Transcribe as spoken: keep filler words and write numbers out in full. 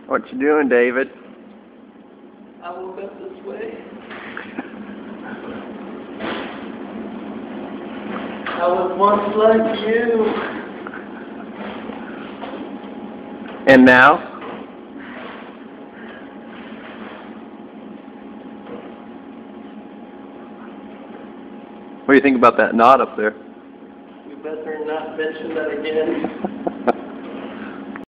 What you doing, David? I woke up this way. I was once like you. And now? What do you think about that knot up there? We better not mention that again.